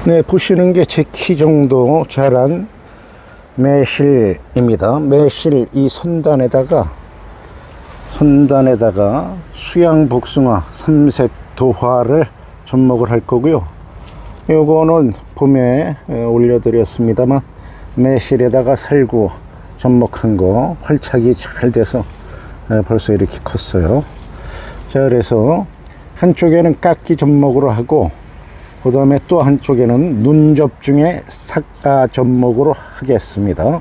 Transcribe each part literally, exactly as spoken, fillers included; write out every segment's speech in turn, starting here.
네, 보시는 게 제 키 정도 자란 매실입니다. 매실 이 선단에다가 선단에다가 수양 복숭아 삼색 도화를 접목을 할 거고요. 요거는 봄에 올려드렸습니다만 매실에다가 살구 접목한 거 활착이 잘 돼서 벌써 이렇게 컸어요. 자, 그래서 한쪽에는 깎기 접목으로 하고 그 다음에 또 한쪽에는 눈접 중에 삭가 접목으로 하겠습니다.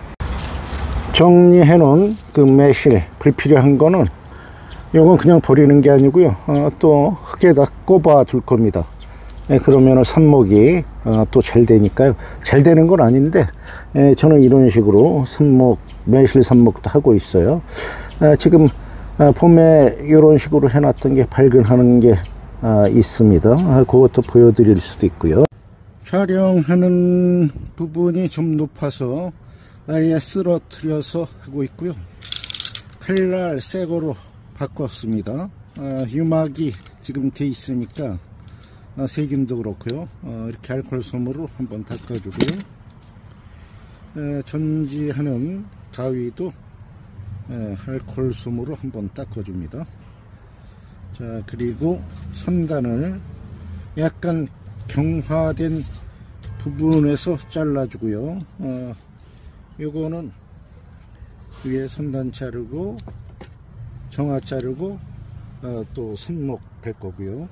정리해 놓은 그 매실 불필요한 거는 요건 그냥 버리는 게 아니고요, 어, 또 흙에다 꼽아 둘 겁니다. 예, 그러면은 삽목이 어, 또 잘 되니까요. 잘 되는 건 아닌데 예, 저는 이런 식으로 삽목, 매실 삽목도 하고 있어요. 아, 지금 아, 봄에 이런 식으로 해놨던 게 발근하는 게 아, 있습니다. 아, 그것도 보여드릴 수도 있고요. 촬영하는 부분이 좀 높아서 아예 쓰러뜨려서 하고 있고요. 칼날 새거로 바꿨습니다. 아, 유막이 지금 돼 있으니까 아, 세균도 그렇고요. 어, 이렇게 알코올 솜으로 한번 닦아주고요. 에, 전지하는 가위도 에, 알코올 솜으로 한번 닦아줍니다. 자, 그리고 선단을 약간 경화된 부분에서 잘라주고요. 어, 요거는 위에 선단 자르고 정화 자르고 어, 또 손목 뺄 거고요.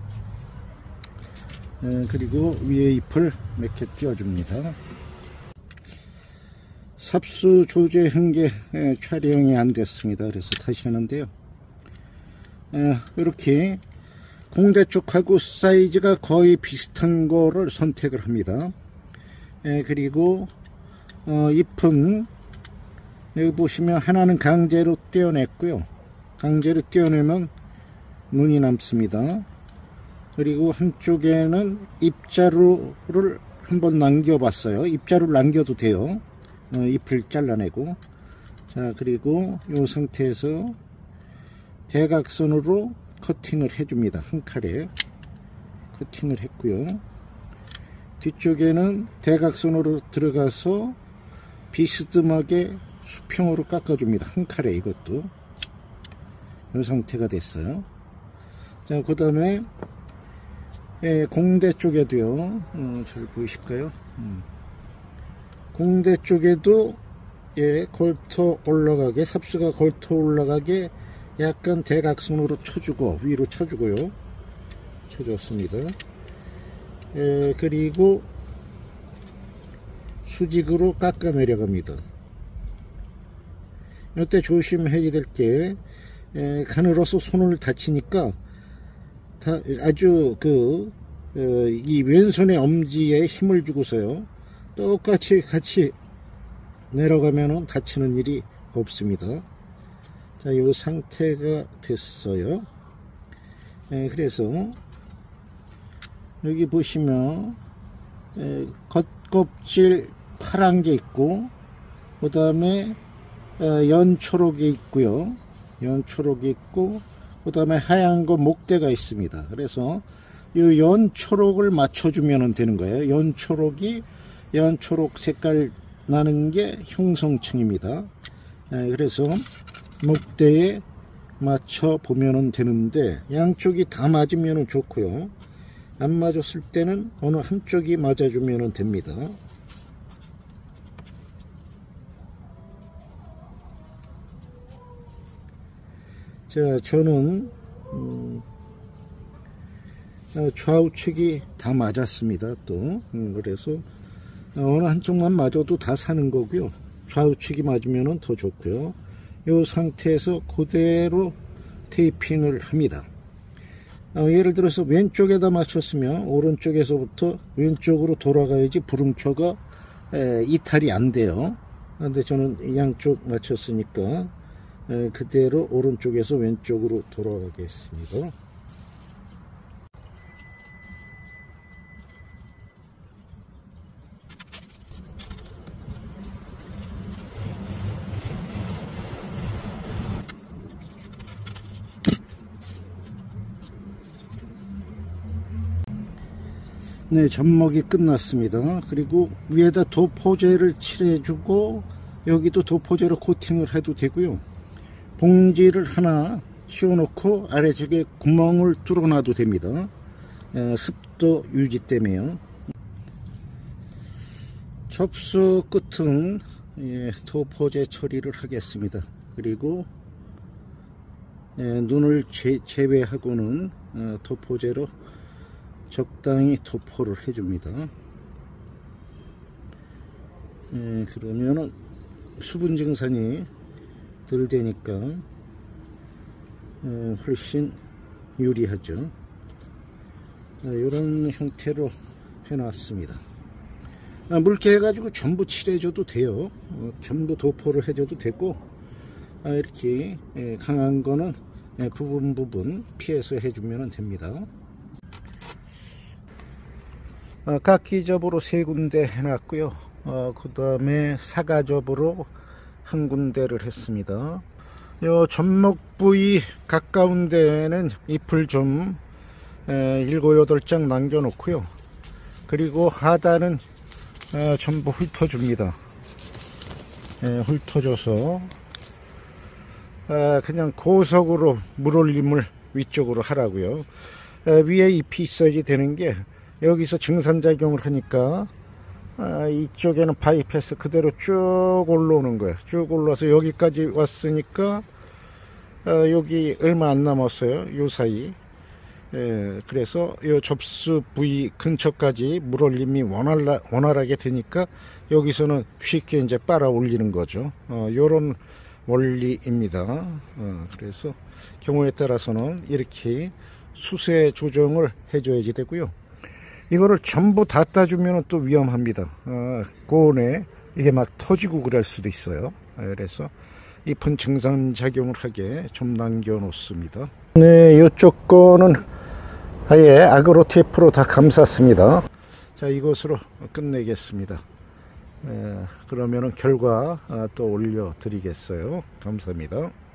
에, 그리고 위에 잎을 몇 개 띄워줍니다. 삽수 조제한 게 에, 촬영이 안 됐습니다. 그래서 다시 하는데요. 에, 이렇게 공대 쪽하고 사이즈가 거의 비슷한 거를 선택을 합니다. 에, 그리고 어, 잎은 여기 보시면 하나는 강제로 떼어냈고요. 강제로 떼어내면 눈이 남습니다. 그리고 한쪽에는 입자루를 한번 남겨봤어요. 입자루를 남겨도 돼요. 어, 잎을 잘라내고. 자, 그리고 이 상태에서 대각선으로 커팅을 해줍니다. 한 칼에 커팅을 했고요. 뒤쪽에는 대각선으로 들어가서 비스듬하게 수평으로 깎아줍니다. 한 칼에 이것도. 이 상태가 됐어요. 자, 그 다음에 예, 공대 쪽에도요. 어, 잘 보이실까요? 음. 공대 쪽에도 예, 걸터 올라가게, 삽수가 걸터 올라가게 약간 대각선으로 쳐주고 위로 쳐주고요. 쳐줬습니다. 에, 그리고 수직으로 깎아 내려갑니다. 이때 조심해야 될 게 가늘어서 손을 다치니까 다 아주 그 이 왼손의 엄지에 힘을 주고서요 똑같이 같이 내려가면은 다치는 일이 없습니다. 자, 이 상태가 됐어요. 에, 그래서 여기 보시면 에, 겉껍질 파란 게 있고 그 다음에 연초록이 있고요. 연초록이 있고 그 다음에 하얀 거 목대가 있습니다. 그래서 이 연초록을 맞춰주면 되는 거예요. 연초록이 연초록 색깔 나는 게 형성층입니다. 에, 그래서 목대에 맞춰 보면 되는데 양쪽이 다 맞으면 좋고요. 안 맞았을 때는 어느 한쪽이 맞아주면 됩니다. 자, 저는 음, 좌우측이 다 맞았습니다. 또 음, 그래서 어느 한쪽만 맞아도 다 사는 거고요. 좌우측이 맞으면 더 좋고요. 이 상태에서 그대로 테이핑을 합니다. 어, 예를 들어서 왼쪽에다 맞췄으면 오른쪽에서부터 왼쪽으로 돌아가야지 부름켜가 에, 이탈이 안 돼요. 근데 저는 양쪽 맞췄으니까 에, 그대로 오른쪽에서 왼쪽으로 돌아가겠습니다. 네, 접목이 끝났습니다. 그리고 위에다 도포제를 칠해주고 여기도 도포제로 코팅을 해도 되고요. 봉지를 하나 씌워놓고 아래쪽에 구멍을 뚫어놔도 됩니다. 에, 습도 유지 때문에요. 접수 끝은 예, 도포제 처리를 하겠습니다. 그리고 예, 눈을 제, 제외하고는 어, 도포제로 적당히 도포를 해줍니다. 예, 그러면은 수분 증산이 덜 되니까 예, 훨씬 유리하죠. 이런 형태로 해놨습니다. 아, 물개 해가지고 전부 칠해줘도 돼요. 어, 전부 도포를 해줘도 되고, 아, 이렇게 예, 강한 거는 예, 부분 부분 피해서 해주면 됩니다. 아, 각기접으로 세 군데 해놨고요. 어, 그 다음에 사가접으로 한 군데를 했습니다. 요 접목 부위 가까운 데는 잎을 좀 일곱 여덟 장 남겨 놓고요. 그리고 하단은 에, 전부 훑어줍니다. 에, 훑어줘서 에, 그냥 고석으로 물올림을 위쪽으로 하라고요. 에, 위에 잎이 있어야지 되는 게 여기서 증산작용을 하니까 아, 이쪽에는 바이패스 그대로 쭉 올라오는 거예요. 쭉 올라와서 여기까지 왔으니까 아, 여기 얼마 안 남았어요. 요 사이. 예, 그래서 이 접수 부위 근처까지 물올림이 원활하, 원활하게 되니까 여기서는 쉽게 이제 빨아 올리는 거죠. 어, 요런 원리입니다. 어, 그래서 경우에 따라서는 이렇게 수세 조정을 해줘야지 되고요. 이거를 전부 다 따주면 또 위험합니다. 어, 고온에 이게 막 터지고 그럴 수도 있어요. 그래서 잎은 증산작용을 하게 좀 남겨 놓습니다. 네, 이쪽 거는 아예 아그로 테이프로 다 감쌌습니다. 자, 이것으로 끝내겠습니다. 에, 그러면은 결과 아, 또 올려 드리겠어요. 감사합니다.